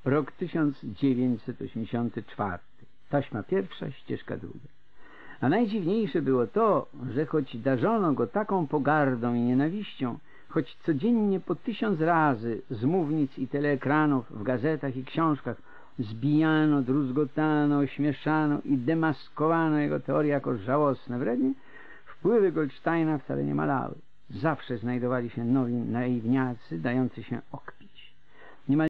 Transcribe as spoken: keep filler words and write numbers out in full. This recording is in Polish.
Rok tysiąc dziewięćset osiemdziesiąty czwarty. Taśma pierwsza, ścieżka druga. A najdziwniejsze było to, że choć darzono go taką pogardą i nienawiścią, choć codziennie po tysiąc razy z mównic i teleekranów, w gazetach i książkach zbijano, druzgotano, ośmieszano i demaskowano jego teorie jako żałosne wrednie, wpływy Goldsteina wcale nie malały. Zawsze znajdowali się nowi naiwniacy, dający się ok